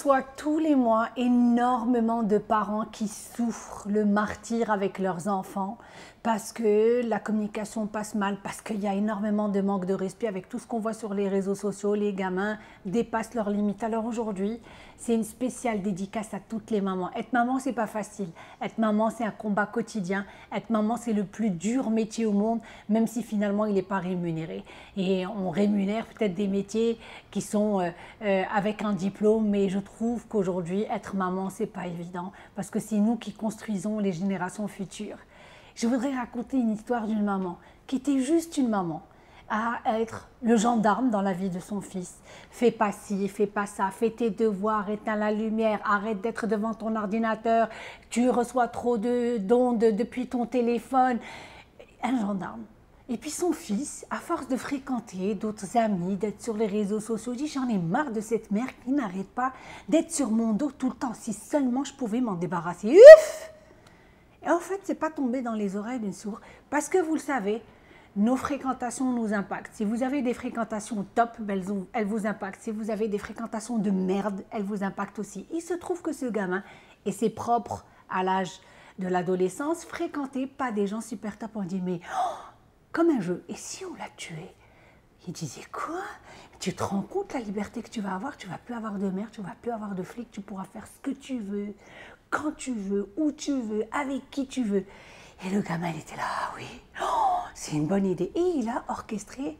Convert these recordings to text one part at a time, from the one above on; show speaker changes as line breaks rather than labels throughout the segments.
reçois tous les mois énormément de parents qui souffrent le martyre avec leurs enfants parce que la communication passe mal, parce qu'il y a énormément de manque de respect avec tout ce qu'on voit sur les réseaux sociaux. Les gamins dépassent leurs limites. Alors aujourd'hui, c'est une spéciale dédicace à toutes les mamans. Être maman, c'est pas facile. Être maman, c'est un combat quotidien. Être maman, c'est le plus dur métier au monde, même si finalement, il n'est pas rémunéré. Et on rémunère peut-être des métiers qui sont avec un diplôme, mais je trouve qu'aujourd'hui, être maman, c'est pas évident parce que c'est nous qui construisons les générations futures. Je voudrais raconter une histoire d'une maman qui était juste une maman à être le gendarme dans la vie de son fils. Fais pas ci, fais pas ça, fais tes devoirs, éteins la lumière, arrête d'être devant ton ordinateur, tu reçois trop d'ondes depuis ton téléphone. Un gendarme. Et puis son fils, à force de fréquenter d'autres amis, d'être sur les réseaux sociaux, dit j'en ai marre de cette mère qui n'arrête pas d'être sur mon dos tout le temps. Si seulement je pouvais m'en débarrasser. Ouf! Et en fait, c'est pas tombé dans les oreilles d'une sourde parce que vous le savez, nos fréquentations nous impactent. Si vous avez des fréquentations top, elles vous impactent. Si vous avez des fréquentations de merde, elles vous impactent aussi. Il se trouve que ce gamin, et c'est propre à l'âge de l'adolescence, fréquentait pas des gens super top. On dit mais comme un jeu. Et si on l'a tué? Il disait quoi? Tu te rends compte la liberté que tu vas avoir? Tu vas plus avoir de mère, tu vas plus avoir de flic, tu pourras faire ce que tu veux, quand tu veux, où tu veux, avec qui tu veux. Et le gamin, il était là, ah oui, oh, c'est une bonne idée. Et il a orchestré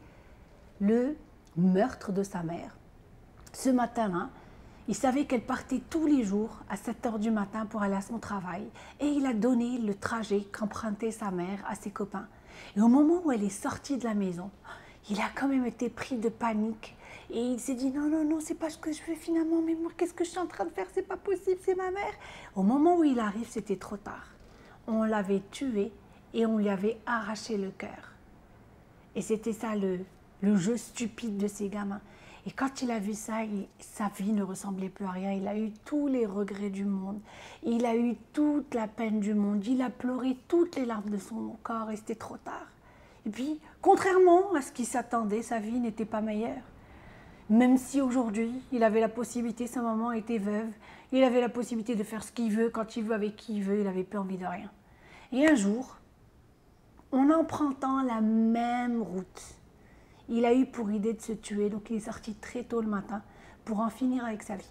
le meurtre de sa mère. Ce matin-là, il savait qu'elle partait tous les jours à 7 h du matin pour aller à son travail. Et il a donné le trajet qu'empruntait sa mère à ses copains. Et au moment où elle est sortie de la maison, il a quand même été pris de panique. Et il s'est dit non, non, non, c'est pas ce que je veux finalement. Mais moi, qu'est-ce que je suis en train de faire? C'est pas possible, c'est ma mère. Au moment où il arrive, c'était trop tard. On l'avait tué et on lui avait arraché le cœur. Et c'était ça le jeu stupide de ces gamins. Et quand il a vu ça, sa vie ne ressemblait plus à rien. Il a eu tous les regrets du monde. Il a eu toute la peine du monde. Il a pleuré toutes les larmes de son corps et c'était trop tard. Et puis, contrairement à ce qu'il s'attendait, sa vie n'était pas meilleure. Même si aujourd'hui, il avait la possibilité, sa maman était veuve, il avait la possibilité de faire ce qu'il veut, quand il veut, avec qui il veut, il n'avait plus envie de rien. Et un jour, en empruntant la même route, il a eu pour idée de se tuer, donc il est sorti très tôt le matin pour en finir avec sa vie.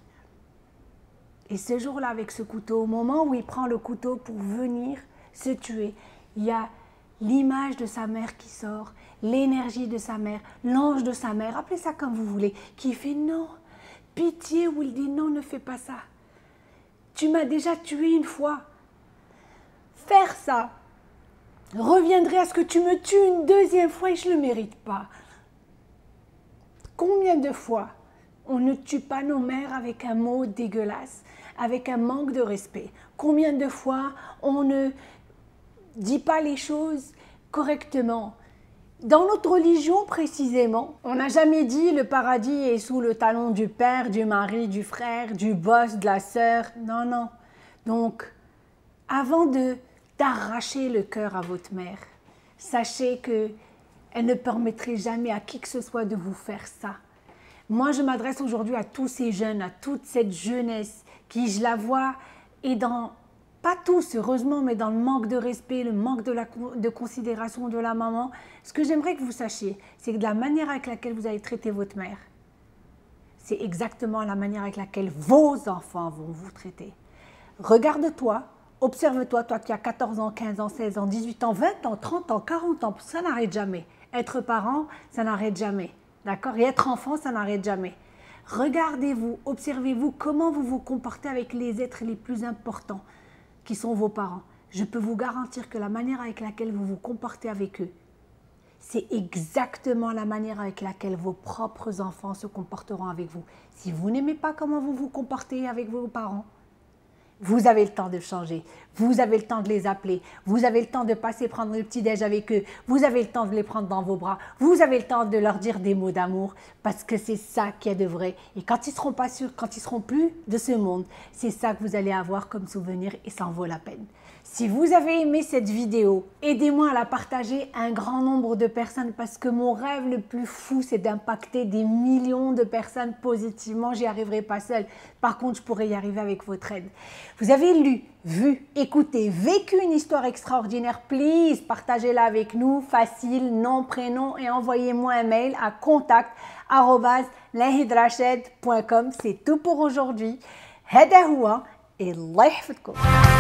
Et ce jour-là, avec ce couteau, au moment où il prend le couteau pour venir se tuer, il y a l'image de sa mère qui sort, l'énergie de sa mère, l'ange de sa mère, appelez ça comme vous voulez, qui fait non, pitié, ou il dit non, ne fais pas ça. Tu m'as déjà tué une fois. Faire ça reviendrait à ce que tu me tues une deuxième fois et je ne le mérite pas. Combien de fois on ne tue pas nos mères avec un mot dégueulasse, avec un manque de respect? Combien de fois on ne dit pas les choses correctement? Dans notre religion précisément, on n'a jamais dit le paradis est sous le talon du père, du mari, du frère, du boss, de la sœur. Non, non. Donc, avant d'arracher le cœur à votre mère, sachez qu'elle ne permettrait jamais à qui que ce soit de vous faire ça. Moi, je m'adresse aujourd'hui à tous ces jeunes, à toute cette jeunesse qui, je la vois, est dans... Pas tous, heureusement, mais dans le manque de respect, le manque de considération de la maman. Ce que j'aimerais que vous sachiez, c'est que de la manière avec laquelle vous allez traiter votre mère, c'est exactement la manière avec laquelle vos enfants vont vous traiter. Regarde-toi, observe-toi, toi qui as 14 ans, 15 ans, 16 ans, 18 ans, 20 ans, 30 ans, 40 ans, ça n'arrête jamais. Être parent, ça n'arrête jamais. D'accord? Et être enfant, ça n'arrête jamais. Regardez-vous, observez-vous comment vous vous comportez avec les êtres les plus importants, qui sont vos parents. Je peux vous garantir que la manière avec laquelle vous vous comportez avec eux, c'est exactement la manière avec laquelle vos propres enfants se comporteront avec vous. Si vous n'aimez pas comment vous vous comportez avec vos parents, vous avez le temps de changer, vous avez le temps de les appeler, vous avez le temps de passer prendre le petit-déj avec eux, vous avez le temps de les prendre dans vos bras, vous avez le temps de leur dire des mots d'amour, parce que c'est ça qui est de vrai. Et quand ils seront pas sûrs, quand ils seront plus de ce monde, c'est ça que vous allez avoir comme souvenir et ça en vaut la peine. Si vous avez aimé cette vidéo, aidez-moi à la partager à un grand nombre de personnes parce que mon rêve le plus fou, c'est d'impacter des millions de personnes positivement. J'y arriverai pas seule. Par contre, je pourrais y arriver avec votre aide. Vous avez lu, vu, écouté, vécu une histoire extraordinaire. Please, partagez-la avec nous. Facile, nom, prénom et envoyez-moi un mail à contact@lahidrached.com. C'est tout pour aujourd'hui. هذا هو الله يحفظكم.